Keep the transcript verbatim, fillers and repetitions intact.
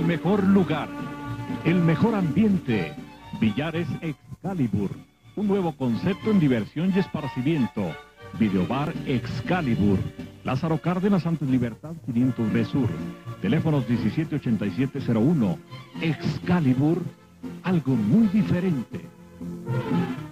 mejor lugar, el mejor ambiente. Billares Excalibur, un nuevo concepto en diversión y esparcimiento. Videobar Excalibur, Lázaro Cárdenas, Antes Libertad, quinientos B Sur. Teléfonos diecisiete ochenta y siete cero uno. Excalibur, algo muy diferente.